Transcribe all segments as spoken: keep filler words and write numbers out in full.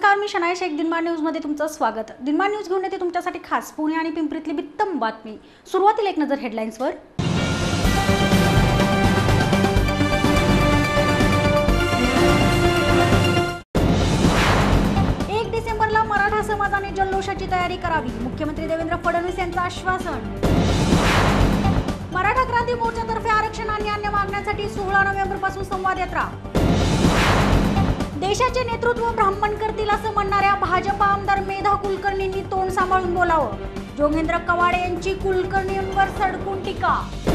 नमस्कार, मी शनाया शेख. दिनमान न्यूजमध्ये तुमचं स्वागत. दिनमान न्यूज घेऊन येते तुमच्यासाठी खास पुणे आणि पिंपरीतली बित्तम बातमी. सुरुवातीला एक नजर हेडलाईन्सवर. एक डिसेंबरला मराठा समाजाने जल्लोषाची तयारी करावी, मुख्यमंत्री देवेंद्र फडणवीस यांचं आश्वासन. मराठा क्रांती मोर्चातर्फे आरक्षण आणि अन्य मागण्यांसाठी सोळा नोव्हेंबर पासून संवाद यात्रा. देशाचे नेतृत्व ब्राह्मण करतील असं म्हणणाऱ्या भाजपा आमदार मेधा कुलकर्णींनी तोंड सांभाळून बोलावं, जोगेंद्र कवाडे यांची कुलकर्णींवर सडकून टीका.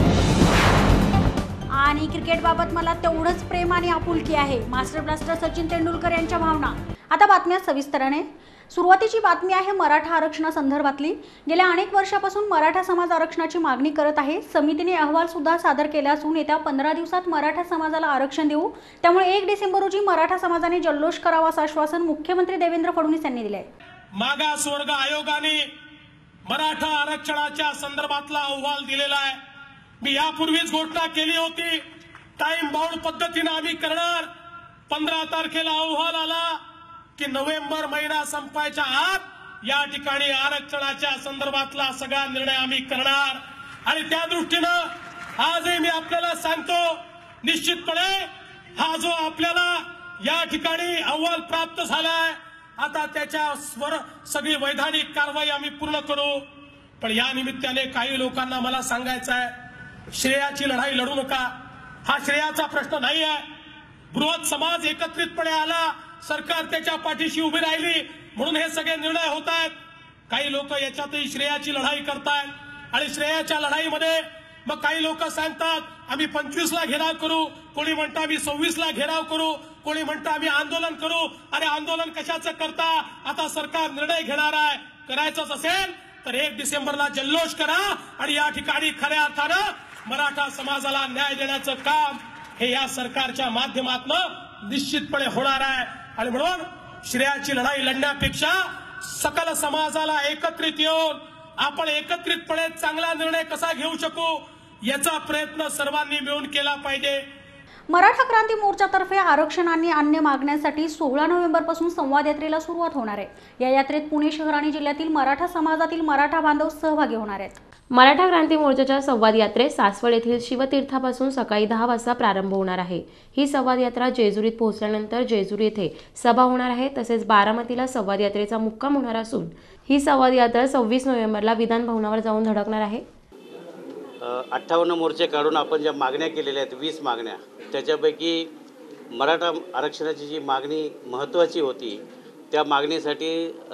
आणि क्रिकेटबाबत मला तेवढंच प्रेम आणि आपुलकी आहे, मास्टर ब्लास्टर सचिन तेंडुलकर यांच्या भावना. आता बातम्या सविस्तराने. सुरुवातीची बातमी आहे मराठा आरक्षणासंदर्भातली. गेल्या अनेक वर्षापासून मराठा समाज आरक्षणाची मागणी करत आहे. समितीने अहवाल सुद्धा सादर केला असून येत्या पंधरा दिवसात मराठा समाजाला आरक्षण देऊ. त्यामुळे एक डिसेंबर रोजी मराठा समाजाने जल्लोष करावा असं आश्वासन मुख्यमंत्री देवेंद्र फडणवीस यांनी दिले आहे. मागासवर्ग आयोगाने मराठा आरक्षणाच्या संदर्भातला अहवाल दिलेला आहे. मी यापूर्वीच घोषणा केली होती, टाइम बाउंड पद्धतीने आम्ही करणार. पंधरा तारखेला अहवाल आला की नोव्हेंबर महिना संपायच्या आत या ठिकाणी आरक्षणाच्या संदर्भातला सगळा निर्णय आम्ही करणार. आणि त्या दृष्टीनं आजही मी आपल्याला सांगतो, निश्चितपणे हा जो आपल्याला या ठिकाणी अहवाल प्राप्त झालाय, आता त्याच्या स्वर सगळी वैधानिक कारवाई आम्ही पूर्ण करू. पण या निमित्ताने काही लोकांना मला सांगायचं आहे, श्रेयाची लढाई लढू नका. हा श्रेयाचा प्रश्न नाही आहे. बृहत समाज एकत्रितपणे आला, सरकार त्याच्या पाठीशी उभी राहिली, म्हणून हे सगळे निर्णय होत आहेत. काही लोक याच्यातही श्रेयाची लढाई करतायत आणि श्रेयाच्या लढाईमध्ये मग काही लोक सांगतात आम्ही पंचवीस ला घेराव करू, कोणी म्हणतं आम्ही सव्वीस ला घेराव करू, कोणी म्हणतं आम्ही आंदोलन करू. अरे आंदोलन कशाचं करता? आता सरकार निर्णय घेणार आहे. करायचंच असेल तर एक डिसेंबरला जल्लोष करा आणि या ठिकाणी खऱ्या अर्थानं मराठा समाजाला न्याय देण्याचं काम हे या सरकारच्या माध्यमातून निश्चितपणे होणार आहे. आणि म्हणून श्रेयाची लढाई लढण्यापेक्षा सकल समाजाला एकत्रित येऊन आपण एकत्रितपणे चांगला निर्णय कसा घेऊ शकू याचा प्रयत्न सर्वांनी मिळून केला पाहिजे. मराठा क्रांती मोर्चातर्फे आरक्षण आणि अन्य मागण्यांसाठी सोळा नोव्हेंबर पासून संवाद यात्रेला सुरुवात होणार आहे. या यात्रेत पुणे शहर आणि जिल्ह्यातील मराठा समाजातील मराठा बांधव सहभागी होणार आहेत. मराठा क्रांती मोर्चाच्या संवाद यात्रेत सासवड येथील शिवतीर्थापासून सकाळी दहा वाजता प्रारंभ होणार आहे. ही संवाद यात्रा जेजुरीत पोहोचल्यानंतर जेजूर येथे सभा होणार आहे. तसेच बारामतीला संवाद यात्रेचा मुक्काम होणार असून ही संवाद यात्रा सव्वीस नोव्हेंबरला विधान भवनावर जाऊन धडकणार आहे. अठ्ठावन्न मोर्चे काढून आपण ज्या मागण्या केलेल्या आहेत, वीस मागण्या, त्याच्यापैकी मराठा आरक्षणाची जी मागणी महत्त्वाची होती, त्या मागणीसाठी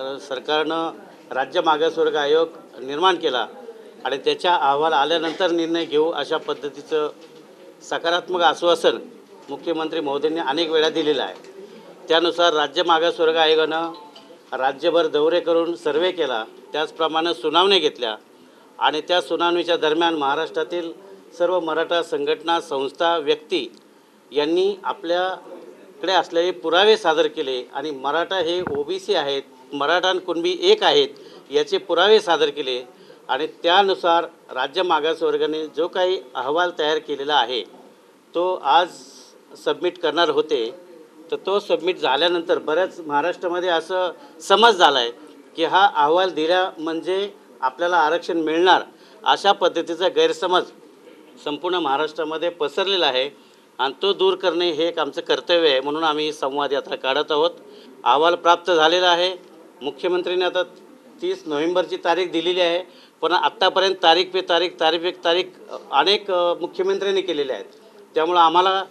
सरकारनं राज्य मागासवर्ग आयोग निर्माण केला आणि त्याच्या अहवाल आल्यानंतर निर्णय घेऊ अशा पद्धतीचं सकारात्मक आश्वासन मुख्यमंत्री महोदयांनी अनेक वेळा दिलेलं आहे. त्यानुसार राज्य मागासवर्ग आयोगानं राज्यभर दौरे करून सर्वे केला, त्याचप्रमाणे सुनावण्या घेतल्या आणि त्या सुनावणीच्या दरम्यान महाराष्ट्रातील सर्व मराठा संघटना, संस्था, व्यक्ती यांनी आपल्याकडे असलेले पुरावे सादर केले आणि मराठा हे ओबीसी आहेत, मराठा आणि कुणबी एक आहेत याचे पुरावे सादर केले. आणि त्यानुसार राज्य मागासवर्गाने जो काही अहवाल तयार केलेला आहे तो आज सबमिट करणार होते. तर तो सबमिट झाल्यानंतर बऱ्याच महाराष्ट्रामध्ये असं समज झाला आहे की हा अहवाल दिला म्हणजे आपल्याला आरक्षण मिळणार अशा पद्धतीचा गैरसमज संपूर्ण महाराष्ट्रामध्ये पसरलेला आहे आणि तो दूर करणे हे एक आमचं कर्तव्य आहे. म्हणून आम्ही संवाद यात्रा काढत आहोत. अहवाल प्राप्त झालेला आहे. मुख्यमंत्र्यांनी आता तीस नोव्हेंबरची तारीख दिलेली आहे, पण आत्तापर्यंत तारीख पे तारीख तारीख पे तारीख अनेक मुख्यमंत्र्यांनी केलेले आहेत. त्यामुळं आम्हाला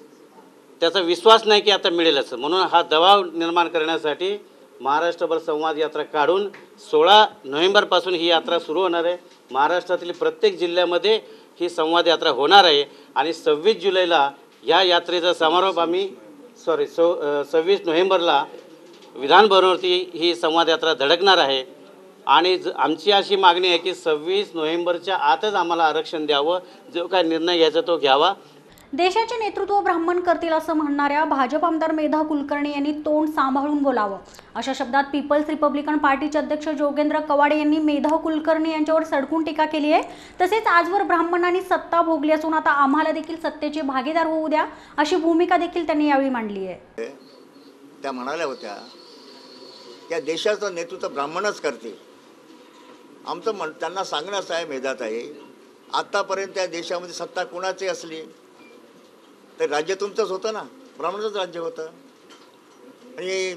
त्याचा विश्वास नाही की आता मिळेल असं. म्हणून हा दबाव निर्माण करण्यासाठी महाराष्ट्रभर संवाद यात्रा काढून सोळा नोव्हेंबरपासून ही यात्रा सुरू होणार आहे. महाराष्ट्रातील प्रत्येक जिल्ह्यामध्ये ही संवाद यात्रा होणार आहे आणि सव्वीस जुलैला या यात्रेचा समारोप आम्ही सॉरी सो सव्वीस नोव्हेंबरला विधान भवनावरती ही संवाद यात्रा धडकणार आहे. आणि ज आमची अशी मागणी आहे की सव्वीस नोव्हेंबरच्या आतच आम्हाला आरक्षण द्यावं, जो काय निर्णय घ्यायचा तो घ्यावा. देशाचे नेतृत्व ब्राह्मण करतील असं म्हणणाऱ्या भाजप आमदार मेधा कुलकर्णी यांनी तोंड सांभाळून बोलावं अशा शब्दात पीपल्स रिपब्लिकन पार्टीचे अध्यक्ष जोगेंद्र कवाडे यांनी मेधा कुलकर्णी यांच्यावर सडकून टीका केली आहे. तसेच आजवर ब्राह्मणांनी सत्ता भोगली असून आता आम्हाला देखील सत्तेचे भागीदार होऊ द्या अशी भूमिका देखील त्यांनी यावेळी मांडली आहे. त्या म्हणाल्या होत्या त्या देशाचं नेतृत्व ब्राह्मणच करतील. आमचं म्हण त्यांना सांगणं असं आहे, मेधात आहे, आत्तापर्यंत त्या देशामध्ये सत्ता कोणाची असली तर राज्य तुमचंच होतं ना, ब्राह्मणाचंच राज्य होतं. आणि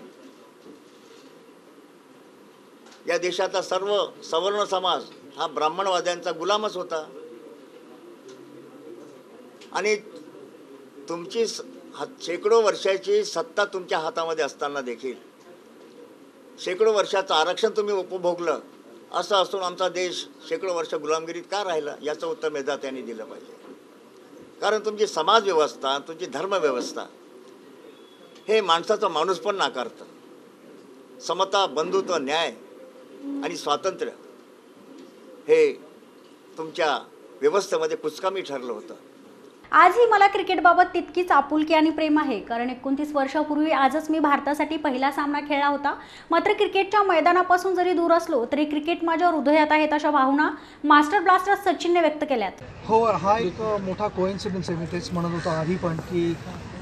या देशाचा सर्व सवर्ण समाज हा ब्राह्मणवाद्यांचा गुलामच होता. आणि तुमची शेकडो वर्षाची सत्ता तुमच्या हातामध्ये असताना देखील शेकडो वर्षाचं आरक्षण तुम्ही उपभोगलं, असं असून आमचा देश शेकडो वर्ष गुलामगिरीत का राहिला, याचं उत्तर मेधात यांनी दिलं पाहिजे. कारण तुमची समाज व्यवस्था, तुमची धर्मव्यवस्था हे माणसाचं माणूस पण नाकारतं. समता, बंधुत्व, न्याय आणि स्वातंत्र्य हे तुमच्या व्यवस्थेमध्ये कुचकामी ठरलं होतं. आजही मला क्रिकेटबाबत तितकीच आपुलकी आणि प्रेम आहे, कारण एकोणतीस वर्षापूर्वी आजच मी भारतासाठी पहिला सामना खेळला होता. मात्र क्रिकेटच्या मैदानापासून जरी दूर असलो तरी क्रिकेट माझ्या हृदयात आहेत, अशा भावना मास्टर ब्लास्टर सचिनने व्यक्त केल्यात. हो, हा एक मोठा कोइन्सिडन्स आहे. मी तेच म्हणत होतो आधी पण की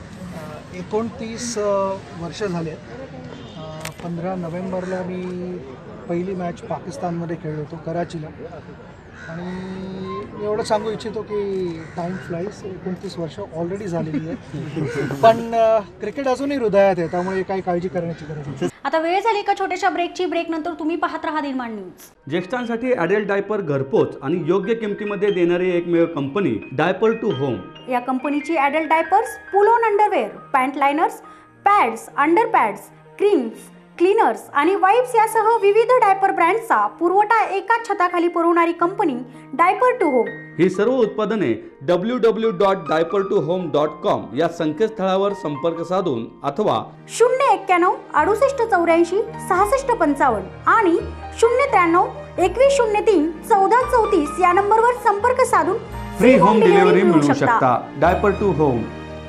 एकोणतीस वर्ष झाले. पंधरा नोव्हेंबरला मी पहिली मॅच पाकिस्तानमध्ये खेळलो होतो, कराचीला. आणि मी एवढं सांगू इच्छितो की टाईम फ्लाईज, एकोणतीस वर्ष ऑलरेडी झालेली आहे. पण क्रिकेट अजूनही हृदयात आहे, त्यामुळे काही काळजी करण्याची गरज नाही. आता वेळ झाली एका छोट्याशा ब्रेकची. ब्रेक नंतर तुम्ही पाहत राहा दिनमान न्यूज. ज्येष्ठांसाठी ॲडल्ट डायपर घरपोच आणि योग्य किमतीमध्ये देणारी एकमेव कंपनी डायपर टू होम. या कंपनीची adult diapers, pull on underwear, pant liners, pads, under pads, creams, cleaners आणि वाईप्स यासह विविध डायपर ब्रँड्सचा पुरवठा एकाच छताखाली पुरवणारी कंपनी डायपर टू होम. ही सर्व उत्पादने W W dot diaper to home dot com या संकेतस्थळावर संपर्क साधून अथवा शून्य एक्क्याण्णव अडुसष्ट चौऱ्याऐंशी सहासष्ट पंचावन्न आणि शून्य त्र्याण्णव एकवीस शून्य तीन चौदा चौतीस या नंबरवर संपर्क साधून फ्री होम डिलिव्हरी मिळवू शकता. Diaper to home.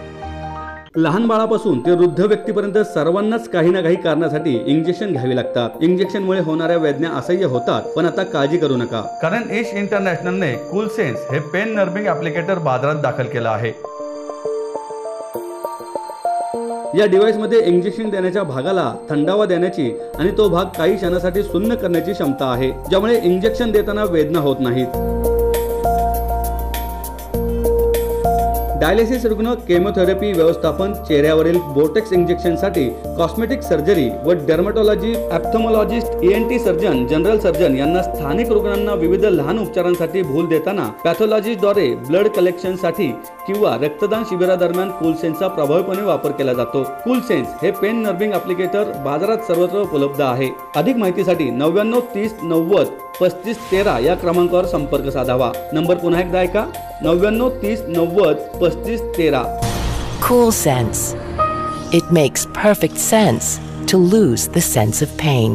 लहान बाळापासून ते वृद्ध व्यक्तीपर्यंत सर्वांनाच काही ना काही कारणासाठी इंजेक्शन घ्यावी लागतात. इंजेक्शनमुळे होणाऱ्या वेदना असह्य होतात, पण आता काळजी करू नका, कारण एश इंटरनॅशनलने कूल सेन्स हे पेन नर्विंग ॲप्लिकेटर बाजारात दाखल केलं आहे. या डिव्हाइसमध्ये इंजेक्शन देण्याच्या भागाला थंडावा देण्याची आणि तो भाग काही क्षणासाठी सुन्न करण्याची क्षमता आहे, ज्यामुळे इंजेक्शन देताना वेदना होत नाहीत. डायलिसिस रुग्ण, केमोथेरपी व्यवस्थापन, चेहऱ्यावरील बोटेक्स इंजेक्शनसाठी, कॉस्मेटिक सर्जरी व dermatology, ophthalmologist, E N T surgeon, general surgeon यांना स्थानिक रुग्णांना विविध लहान उपचारांसाठी भूल देताना पॅथॉलॉजीद्वारे ब्लड कलेक्शनसाठी किंवा रक्तदान शिबिरादरम्यान कूलसेन्सचा प्रभावीपणे वापर केला जातो. कूलसेन्स हे पेन नर्विंग ॲप्लिकेटर बाजारात सर्वत्र उपलब्ध आहे. अधिक माहितीसाठी नव्याण्णव तीस नव्वद पस्तीस तेरा या क्रमांकावर संपर्क साधावा. नंबर पुन्हा एकदा ऐका, नव्याण्णव तीस नव्वद पस्तीस तेरा. Cool Sense. It makes perfect sense to lose the sense of pain.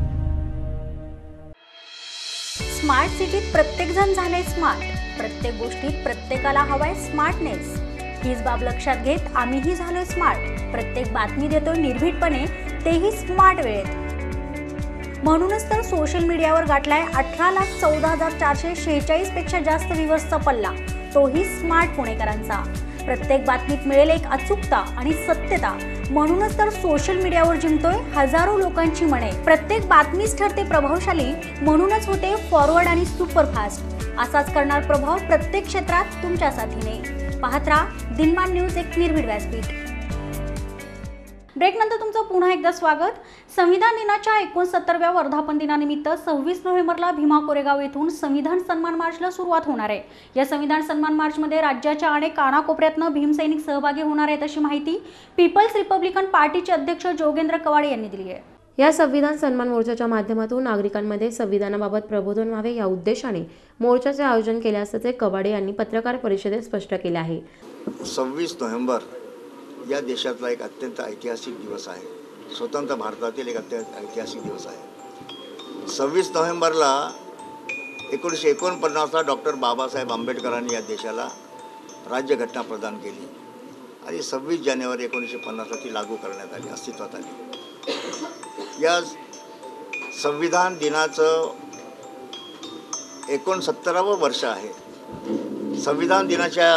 Smart सिटीत प्रत्येक जण झाले स्मार्ट. प्रत्येक गोष्टीत प्रत्येकाला हवाय स्मार्टनेस. हीच बाब लक्षात घेत आम्हीही झालोय स्मार्ट. प्रत्येक बातमी देतोय निर्भीडपणे, तेही स्मार्ट वेळेत. म्हणूनच तर सोशल मीडियावर गाठलाय अठरा लाख चौदा हजार चारशे शेहेचाळीस पेक्षा जास्त व्ह्यूअर्सचा पल्ला, तोही स्मार्ट पुणेकरांचा. प्रत्येक बातमीत मिळेल एक अचूकता आणि सत्यता. म्हणूनच तर सोशल मीडियावर जिंकतोय हजारो लोकांची मने. प्रत्येक बातमीच ठरते प्रभावशाली, म्हणूनच होते फॉरवर्ड आणि सुपरफास्ट. असाच करणार प्रभाव प्रत्येक क्षेत्रात तुमच्या साथीने. पाहत राहा दिनमान न्यूज, एक निर्भीड व्यासपीठ. ब्रेक नंतर तुमचं पुन्हा एकदा स्वागत. संविधान दिनाच्या एकोणसत्तरव्या वर्धापन दिनानिमित्त सव्वीस नोव्हेंबरला भीमा कोरेगाव येथून संविधान सन्मान मार्चला सुरुवात होणार आहे. या संविधान सन्मान मार्चमध्ये राज्याच्या अनेक कानाकोपऱ्यातनं भीमसैनिक सहभागी होणार आहेत, अशी माहिती पीपल्स रिपब्लिकन पार्टीचे अध्यक्ष जोगेंद्र कवाडे यांनी दिली आहे. या संविधान सन्मान मोर्चाच्या माध्यमातून नागरिकांमध्ये संविधानाबाबत प्रबोधन व्हावे या उद्देशाने मोर्चाचे आयोजन केले असल्याचे कवाडे यांनी पत्रकार परिषदेत स्पष्ट केले आहे. सव्वीस नोव्हेंबर या देशातला एक अत्यंत ऐतिहासिक दिवस आहे. स्वतंत्र भारतातील एक अत्यंत ऐतिहासिक दिवस आहे. सव्वीस नोव्हेंबरला एकोणीसशे एकोणपन्नासला डॉक्टर बाबासाहेब आंबेडकरांनी या देशाला राज्यघटना प्रदान केली आणि सव्वीस जानेवारी एकोणीसशे पन्नासला ती लागू करण्यात आली, अस्तित्वात आली. या संविधान दिनाचं एकोणसत्तरावं वर्ष आहे. संविधान दिनाच्या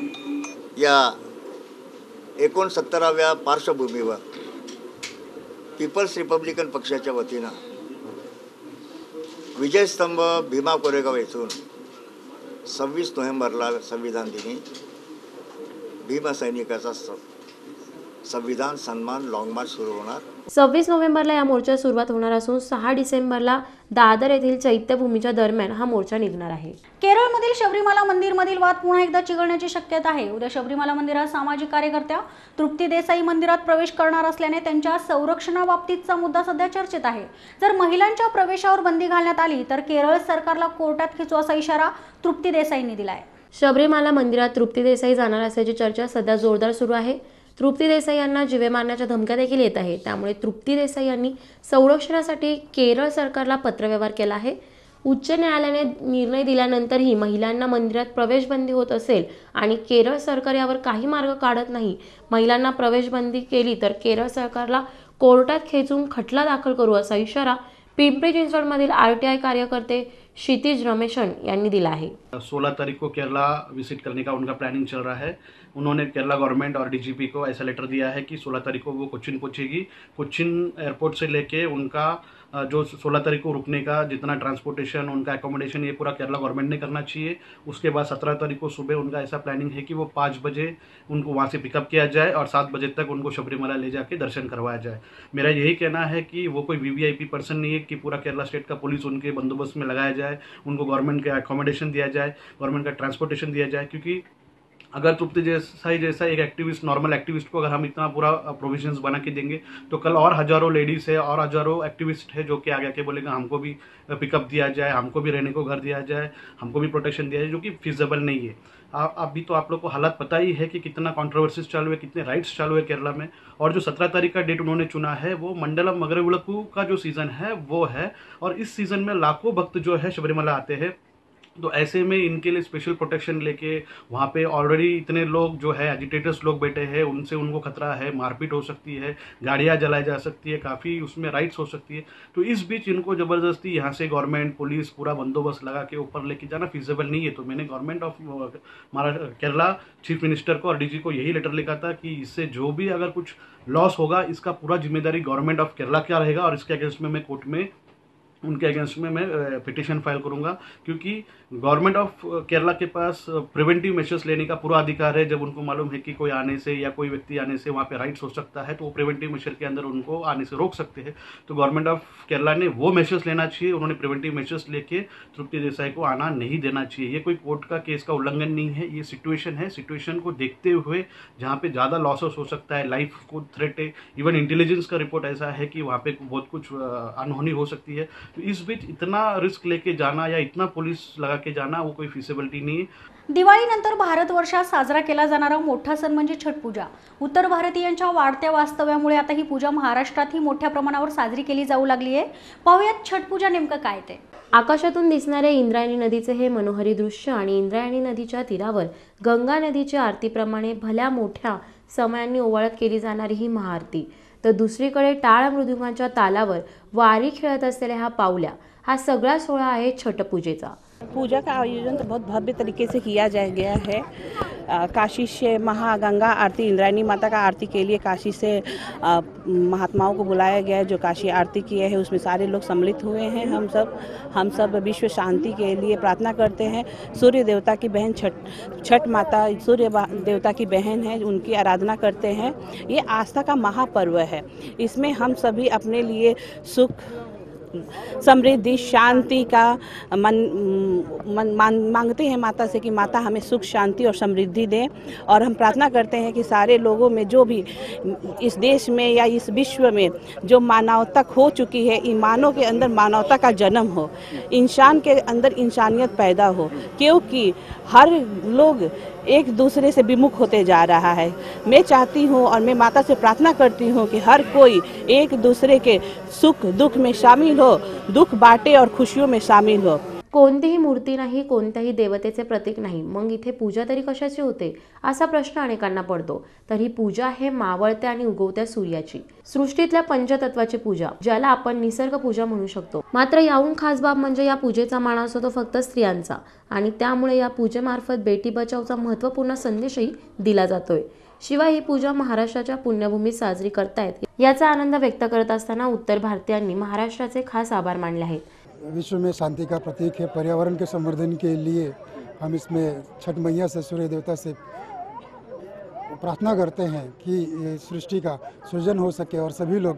या एकोणसत्तराव्या पार्श्वभूमीवर पीपल्स रिपब्लिकन पक्षाच्या वतीनं विजयस्तंभ भीमा कोरेगाव येथून सव्वीस नोव्हेंबरला संविधान दिनी भीमसैनिकाचा संविधान सन्मान लॉंग मार्च सुरू होणार। सव्वीस नोव्हेंबरला या मोर्चाला सुरुवात होणार असून सहा डिसेंबरला दादर येथील चैत्यभूमीच्या दरम्यान हा मोर्चा निघणार आहे। केरळमधील शबरीमाला मंदिरमधील वाद पुन्हा एकदा चिघळण्याची शक्यता आहे। उद्या शबरीमाला मंदिरात सामाजिक कार्यकर्त्या तृप्ती देसाई मंदिरात प्रवेश करणार असल्याने त्यांच्या संरक्षणाबाबतीतचा मुद्दा सध्या चर्चेत आहे। जर महिलांच्या प्रवेशावर बंदी घालण्यात आली तर केरळ सरकारला कोर्टात खिचू असा इशारा तृप्ती देसाईंनी दिला आहे। शबरीमाला मंदिरात तृप्ती देसाई जाणार असल्याची चर्चा सध्या जोरदार सुरू आहे। तृप्ती देसाई यांना जीवे मारण्याच्या धमक्या देखील येत आहेत। त्यामुळे तृप्ती देसाई यांनी संरक्षणासाठी केरळ सरकारला पत्रव्यवहार केला आहे। उच्च न्यायालयाने निर्णय दिल्यानंतरही महिलांना मंदिरात प्रवेशबंदी होत असेल आणि केरळ सरकार यावर काही मार्ग काढत नाही, महिलांना प्रवेशबंदी केली तर केरळ सरकारला कोर्टात खेचून खटला दाखल करू असा इशारा पिंपरी चिंचवडमधील आरटीआई कार्यकर्ते क्षितिज रमेशन यांनी दिला है। सोलह तारीख को केरला विजिट करने का उनका प्लानिंग चल रहा है। उन्होंने केरला गवर्नमेंट और डीजीपी को ऐसा लेटर दिया है कि सोलह तारीख को वो कोच्चिन पहुंचेगी। कोच्चिन एयरपोर्ट से लेके उनका जो सोलह तारीख को रुकने का जितना ट्रांसपोर्टेशन, उनका एकोमोडेशन, ये पूरा केरला गवर्नमेंट ने करना चाहिए। उसके बाद सत्रह तारीख को सुबह उनका ऐसा प्लानिंग है कि वो पाँच बजे उनको वहाँ से पिकअप किया जाए और सात बजे तक उनको शबरीमला ले जाके दर्शन करवाया जाए। मेरा यही कहना है कि वो कोई वीवीआईपी पर्सन नहीं है कि पूरा केरला स्टेट का पुलिस उनके बंदोबस्त में लगाया जाए, उनको गवर्नमेंट का एकोमोडेशन दिया जाए, गवर्नमेंट का ट्रांसपोर्टेशन दिया जाए। क्योंकि अगर तृप्ति देसाई जैसा एक एक्टिविस्ट, नॉर्मल एक्टिविस्ट को अगर हम इतना पूरा प्रोविजंस बना के देंगे तो कल और हजारों लेडीज़ है और हजारों एक्टिविस्ट है जो कि आगे आके बोलेगा हमको भी पिकअप दिया जाए, हमको भी रहने को घर दिया जाए, हमको भी प्रोटेक्शन दिया जाए, जो कि फिजिबल नहीं है। अभी तो आप लोग को हालात पता ही है कि कितना कंट्रोवर्सीज चालू है, कितने राइट्स चालू है केरला में। और जो सत्रह तारीख का डेट उन्होंने चुना है वो मंडलम मगरविलक्कू का जो सीज़न है वो है, और इस सीज़न में लाखों भक्त जो है शबरीमला आते हैं। तो ऐसे में इनके लिए स्पेशल प्रोटेक्शन लेके वहाँ पे ऑलरेडी इतने लोग जो है एजिटेटर्स लोग बैठे हैं, उनसे उनको खतरा है, मारपीट हो सकती है, गाड़ियाँ जलाई जा सकती है, काफ़ी उसमें राइट्स हो सकती है। तो इस बीच इनको ज़बरदस्ती यहाँ से गवर्नमेंट, पुलिस पूरा बंदोबस्त लगा के ऊपर लेके जाना फिजिबल नहीं है। तो मैंने government of Maharashtra Kerala chief minister को और डीजी को यही लेटर लिखा था कि इससे जो भी अगर कुछ लॉस होगा इसका पूरा जिम्मेदारी गवर्नमेंट ऑफ केरला क्या रहेगा, और इसके अगेंस्ट में मैं कोर्ट में उनके अगेंस्ट में मैं पिटिशन फाइल करूंगा। क्योंकि गवर्नमेंट ऑफ केरला के पास प्रिवेंटिव मेजर्स लेने का पूरा अधिकार है। जब उनको मालूम है कि कोई आने से या कोई व्यक्ति आने से वहाँ पे राइट्स हो सकता है तो वो प्रिवेंटिव मेजर के अंदर उनको आने से रोक सकते हैं। तो गवर्नमेंट ऑफ केरला ने वो मेजर्स लेना चाहिए। उन्होंने प्रिवेंटिव मेजर्स लेके तृप्ति देसाई को आना नहीं देना चाहिए। ये कोई कोर्ट का केस का उल्लंघन नहीं है, ये सिचुएशन है। सिचुएशन को देखते हुए जहाँ पे ज़्यादा लॉसेस हो सकता है, लाइफ को थ्रेट है, इवन इंटेलिजेंस का रिपोर्ट ऐसा है कि वहाँ पे बहुत कुछ अनहोनी हो सकती है। तो इस बीच इतना रिस्क लेके जाना या इतना पुलिस लगा के जाना वो कोई फिजिबिलिटी नहीं है। दिवाळीनंतर भारतवर्षात साजरा केला जाणारा मोठा सण म्हणजे छठ पूजा। उत्तर भारतीयांच्या वाढत्या वास्तव्यामुळे आता ही पूजा महाराष्ट्रातही मोठ्या प्रमाणावर साजरी केली जाऊ लागली आहे। पाहूयात छठ पूजा नेमकं काय ते। आकाशातून दिसणारे इंद्रायणी नदीचे हे मनोहरी दृश्य आणि इंद्रायणी नदीच्या तीरावर गंगा नदीच्या आरतीप्रमाणे भल्या मोठ्या समयांनी ओवाळत केली जाणारी ही महाआरती। तर दुसरीकडे टाळ मृदुंगाच्या तालावर वारी खेळत असलेल्या हा पावल्या, हा सगळा सोहळा आहे छठ पूजेचा। पूजा का आयोजन तो बहुत भव्य तरीके से किया जा गया है। काशी से महागंगा आरती, इंद्रायणी माता का आरती के लिए काशी से महात्माओं को बुलाया गया है जो काशी आरती किए हैं। उसमें सारे लोग सम्मिलित हुए हैं। हम सब हम सब विश्व शांति के लिए प्रार्थना करते हैं। सूर्य देवता की बहन छठ छठ माता सूर्य देवता की बहन है, उनकी आराधना करते हैं। ये आस्था का महापर्व है। इसमें हम सभी अपने लिए सुख, समृद्धि, शांति का मन, मन मान, मांगते हैं माता से कि माता हमें सुख, शांति और समृद्धि दें। और हम प्रार्थना करते हैं कि सारे लोगों में जो भी इस देश में या इस विश्व में जो मानवता खो चुकी है, ईमानों के अंदर मानवता का जन्म हो, इंसान के अंदर इंसानियत पैदा हो। क्योंकि हर लोग एक दूसरे से विमुख होते जा रहा है। मैं चाहती हूँ और मैं माता से प्रार्थना करती हूँ कि हर कोई एक दूसरे के सुख दुख में शामिल हो, दुख बांटे और खुशियों में शामिल हो। कोणतीही मूर्ती नाही, कोणत्याही देवतेचे प्रतीक नाही, मग इथे पूजा तरी कशाची होते असा प्रश्न अनेकांना पडतो। तर ही पूजा आहे मावळत्या आणि उगवत्या सूर्याची, सृष्टीतल्या पंचतत्वाची पूजा, ज्याला आपण निसर्ग पूजा म्हणू शकतो। मात्र याहून खास बाब म्हणजे या पूजेचा मान असतो तो फक्त स्त्रियांचा, आणि त्यामुळे या पूजेमार्फत बेटी बचावचा महत्त्वपूर्ण संदेशही दिला जातोय। शिवाय ही पूजा महाराष्ट्राच्या पुण्यभूमीत साजरी करतायत याचा आनंद व्यक्त करत असताना उत्तर भारतीयांनी महाराष्ट्राचे खास आभार मानले आहेत. विश्व में शांति का प्रतीक है, पर्यावरण के संवर्धन के लिए हम इसमें छठ मैया से, सूर्य देवता से प्रार्थना करते हैं कि ये सृष्टि का सृजन हो सके और सभी लोग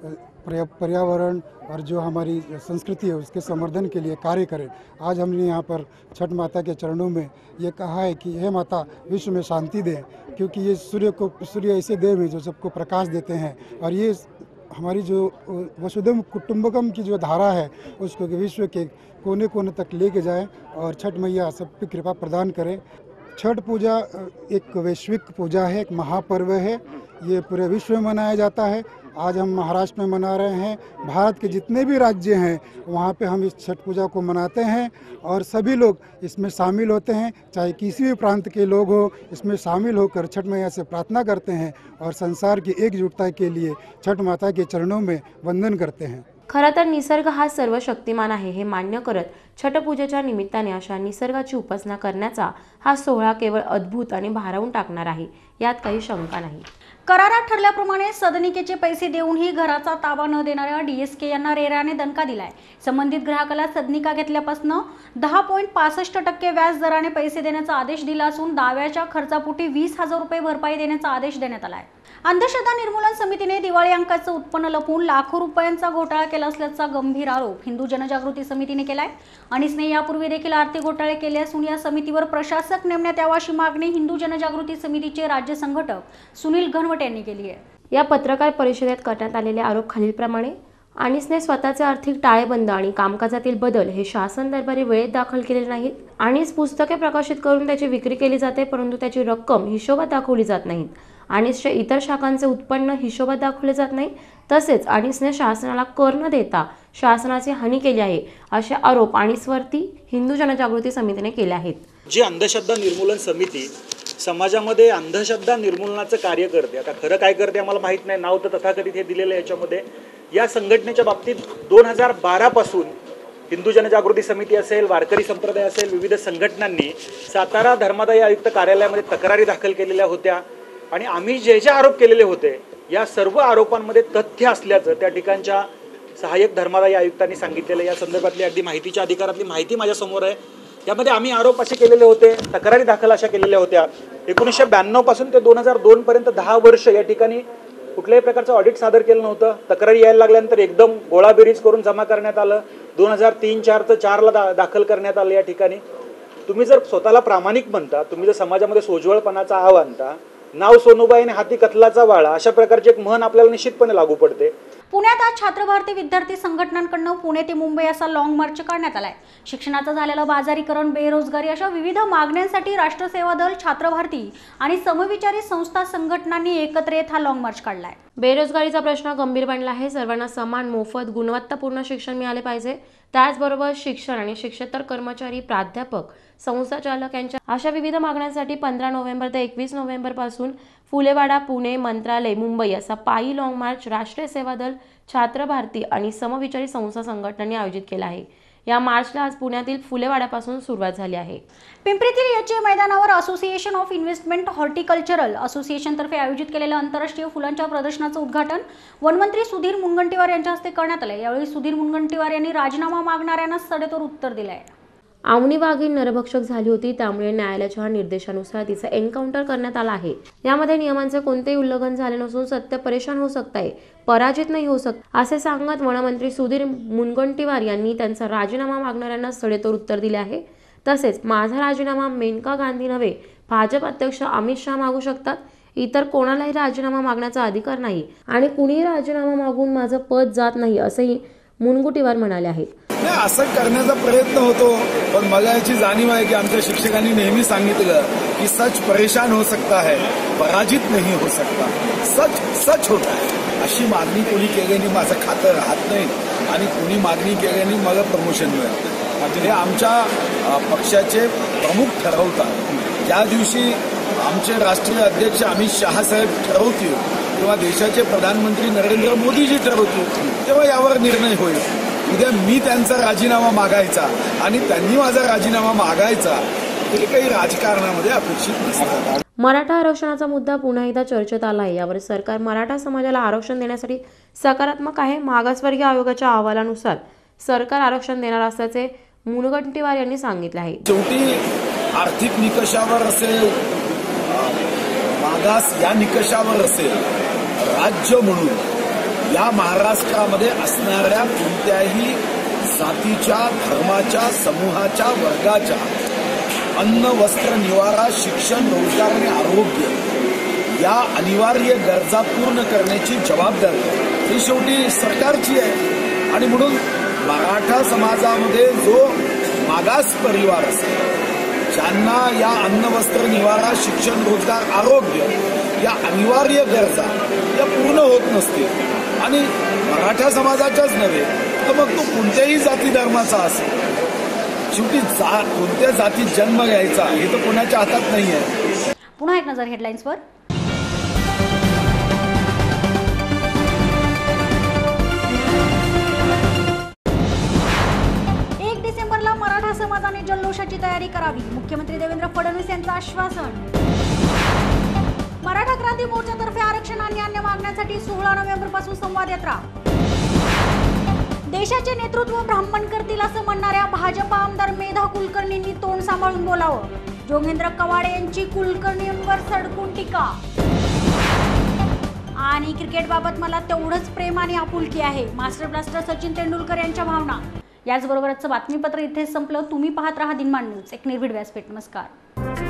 पर्यावरण और जो हमारी संस्कृति है उसके संवर्धन के लिए कार्य करें. आज हमने यहाँ पर छठ माता के चरणों में ये कहा है कि हे माता विश्व में शांति दें, क्योंकि ये सूर्य को सूर्य ऐसे देव हैं जो सबको प्रकाश देते हैं और ये हमारी जो वसुधैव कुटुंबकम की जो धारा है उसको विश्व के कोने कोने तक लेके जाए और छठ मैया सब पे कृपा प्रदान करें. छठ पूजा एक वैश्विक पूजा है, एक महापर्व है, ये पूरे विश्व में मनाया जाता है. आज हम महाराष्ट्र में मना रहे हैं, भारत के जितने भी राज्य हैं वहाँ पे हम इस छठ पूजा को मनाते हैं और सभी लोग इसमें शामिल होते हैं, चाहे किसी भी प्रांत के लोग हो, इसमें शामिल होकर छठ मैया से प्रार्थना करते हैं और संसार की एकजुटता के लिए छठ माता के चरणों में वंदन करते हैं. खरं तर निसर्ग हा सर्वशक्तिमान आहे हे मान्य करत छठपूजेच्या निमित्ताने अशा निसर्गाची उपासना करण्याचा हा सोहळा केवळ अद्भुत आणि भारावून टाकणार आहे, यात काही शंका नाही. करारात ठरल्याप्रमाणे सदनिकेचे पैसे देऊनही घराचा ताबा न देणाऱ्या डीएसके यांना रेराने दणका दिलाय. संबंधित ग्राहकाला सदनिका घेतल्यापासून दहा पॉईंट पासष्ट टक्के व्याज दराने पैसे देण्याचा आदेश दिला असून दाव्याच्या खर्चापोटी वीस हजार रुपये भरपाई देण्याचा आदेश देण्यात आलाय. अंधश्रद्धा निर्मूलन समितीने दिवाळी अंकाचं उत्पन्न लपवून लाखो रुपयांचा घोटाळा केला असल्याचा गंभीर आरोप हिंदू जनजागृती समितीने केलाय. अनिसने यापूर्वी देखील आर्थिक घोटाळे केले असून या समितीवर प्रशासक नेमण्यात यावा अशी मागणी हिंदू जनजागृती समितीचे राज्य संघटक सुनील घनवट यांनी केली आहे. या पत्रकार परिषदेत करण्यात आलेले आरोप खालीलप्रमाणे. अनिसने स्वतःचे आर्थिक टाळेबंद आणि कामकाजातील बदल हे शासन दरबारी वेळेत दाखल केलेले नाहीत. अनिस पुस्तके प्रकाशित करून त्याची विक्री केली जाते, परंतु त्याची रक्कम हिशोबात दाखवली जात नाही. अनिसच्या इतर शाखांचे उत्पन्न हिशोबात दाखवले जात नाही. तसेच अनिसने शासनाला कर न देता शासनाची हानी केली आहे असे आरोप अनिसवरती हिंदू जनजागृती समितीने केले आहेत. जी अंधश्रद्धा निर्मूलन समिती समाजामध्ये अंधश्रद्धा निर्मूलनाचं कार्य करते, आता खरं काय करते आम्हाला माहीत नाही, नाव तर तथाकथित हे दिलेलं आहे. याच्यामध्ये या संघटनेच्या बाबतीत दोन हजार बारा पासून हिंदू जनजागृती समिती असेल, वारकरी संप्रदाय असेल, विविध संघटनांनी सातारा धर्मादाय आयुक्त कार्यालयामध्ये तक्रारी दाखल केलेल्या होत्या आणि आम्ही जे जे आरोप केलेले होते या सर्व आरोपांमध्ये तथ्य असल्याचं त्या ठिकाणच्या सहाय्यक धर्मादाय आयुक्तांनी सांगितलेलं. या संदर्भातली अगदी माहितीच्या अधिकारातली माहिती माझ्यासमोर आहे. यामध्ये आम्ही आरोप असे केलेले होते, तक्रारी दाखल अशा केलेल्या होत्या. एकोणीसशे ब्याण्णव पासून ते दोन हजार दोन पर्यंत दहा वर्ष या ठिकाणी कुठल्याही प्रकारचं ऑडिट सादर केलं नव्हतं. तक्रारी यायला लागल्यानंतर एकदम गोळाबेरीज करून जमा करण्यात आलं. दोन हजार तीन चारचं चारला दा दाखल करण्यात आलं. या ठिकाणी तुम्ही जर स्वतःला प्रामाणिक म्हणता, तुम्ही जर समाजामध्ये सोज्वळपणाचा आव आणता, नाव सोनूबाई आणि हाती कथलाचा वाळा अशा प्रकारची एक म्हण आपल्याला निश्चितपणे लागू पडते. पुण्यात आज छात्र भारती विद्यार्थी संघटनांकडून पुणे ते मुंबई असा लॉंग मार्च काढण्यात आलाय. शिक्षणाचं झालेलं बाजारीकरण, बेरोजगारी अशा विविध मागण्यांसाठी राष्ट्रसेवा दल, छात्र भारती आणि समविचारी संस्था संघटनांनी एकत्र येत हा लॉंग मार्च काढलाय. बेरोजगारीचा प्रश्न गंभीर बनला आहे. सर्वांना समान, मोफत, गुणवत्तापूर्ण शिक्षण मिळाले पाहिजे. त्याचबरोबर शिक्षण आणि शिक्षेतर कर्मचारी, प्राध्यापक, संस्थाचालक यांच्या अशा विविध मागण्यांसाठी पंधरा नोव्हेंबर ते एकवीस नोव्हेंबर पासून फुलेवाडा, पुणे, मंत्रालय, मुंबई असा पायी लॉंग मार्च राष्ट्रीय सेवा दल, छात्र भारती आणि समविचारी संस्था संघटनांनी आयोजित केला आहे. या मार्चला आज पुण्यातील फुलेवाड्यापासून सुरुवात झाली आहे. पिंपरीतील एचए मैदानावर असोसिएशन ऑफ इन्व्हेस्टमेंट हॉर्टिकल्चरल असोसिएशनतर्फे आयोजित केलेल्या आंतरराष्ट्रीय फुलांच्या प्रदर्शनाचं उद्घाटन वनमंत्री सुधीर मुनगंटीवार यांच्या हस्ते करण्यात आले. यावेळी सुधीर मुनगंटीवार यांनी राजीनामा मागणाऱ्यांना सडेतोड उत्तर दिले आहे. आवनी वाघीण नरभक्षक झाली होती, त्यामुळे न्यायालयाच्या निर्देशानुसार तिचा एन्काउंटर करण्यात आला आहे. यामध्ये नियमांचे कोणतेही उल्लंघन झाले नसून सत्य परेशान होऊ शकत आहे, पराजित नाही होऊ शकत असे सांगत वनमंत्री सुधीर मुनगंटीवार यांनी त्यांचा राजीनामा मागणाऱ्यांना सडेतोड उत्तर दिले आहे. तसेच माझा राजीनामा मेनका गांधी नव्हे, भाजप अध्यक्ष अमित शहा मागू शकतात. इतर कोणालाही राजीनामा मागण्याचा अधिकार नाही आणि कुणीही राजीनामा मागून माझं पद जात नाही असंही मुनगंटीवार म्हणाले आहेत. असं करण्याचा प्रयत्न होतो, पण मला याची जाणीव आहे की आमच्या शिक्षकांनी नेहमी सांगितलं की सच परेशान हो सकता है, पराजित नहीं हो सकता. सच सच होता है. अशी मागणी कोणी केल्याने माझं खातं राहत नाही आणि कोणी मागणी केल्याने मला प्रमोशन मिळत. हे आमच्या पक्षाचे प्रमुख ठरवतात. ज्या दिवशी आमचे राष्ट्रीय अध्यक्ष अमित शहा साहेब ठरवतील किंवा देशाचे प्रधानमंत्री नरेंद्र मोदीजी ठरवतील तेव्हा यावर निर्णय होईल. उद्या मी त्यांचा राजीनामा मागायचा आणि त्यांनी माझा राजीनामा मागायचा हे काही राजकारणामध्ये अपेक्षित नसतात. मराठा आरक्षणाचा मुद्दा पुन्हा एकदा चर्चेत आला आहे. यावर सरकार मराठा समाजाला आरक्षण देण्यासाठी सकारात्मक आहे. मागासवर्गीय आयोगाच्या अहवालानुसार सरकार आरक्षण देणार असल्याचे मुनगंटीवार यांनी सांगितले आहे. शेवटी आर्थिक निकषावर असेल, मागास या निकषावर असेल, राज्य म्हणून या महाराष्ट्रामध्ये असणाऱ्या कोणत्याही जातीच्या, धर्माच्या, समूहाच्या, वर्गाच्या अन्न, वस्त्र, निवारा, शिक्षण, रोजगार आणि आरोग्य या अनिवार्य गरजा पूर्ण करण्याची जबाबदारी ही शेवटी सरकारची आहे. आणि म्हणून मराठा समाजामध्ये जो मागास परिवार असेल, ज्यांना या अन्न, वस्त्र, निवारा, शिक्षण, रोजगार, आरोग्य या अनिवार्य गरजा या पूर्ण होत नसतील आणि मराठा समाजाच्याच नव्हे तर मग तो कोणत्याही जाती धर्माचा असेल, शेवटी जा कोणत्या जातीत जन्म घ्यायचा हे तर कोणाच्या हातात नाही आहे. पुन्हा एक नजर हेडलाईन्सवर. एक डिसेंबरला मराठा समाजाने जल्लोषाची तयारी करावी, मुख्यमंत्री देवेंद्र फडणवीस यांचं आश्वासन. मराठा क्रांती मोर्चातर्फे आरक्षण आणि अन्य मागण्यांसाठी सोळा नोव्हेंबर पासून संवाद यात्रा. देशाचे नेतृत्व ब्राह्मण करतील असं म्हणणाऱ्या भाजपा आमदार मेधा कुलकर्णींनी तोंड सांभाळून बोलावं. जोगेंद्र कवाडे यांची कुलकर्णींवर सडकून टीका. आणि क्रिकेटबाबत मला तेवढंच प्रेम आणि आपुलकी आहे, मास्टर ब्लास्टर सचिन तेंडुलकर यांच्या भावना. याचबरोबरचं बातमीपत्र इथेच संपलं. तुम्ही पाहत राहा दिनमान न्यूज, एक निर्भीड व्यासपीठ. नमस्कार.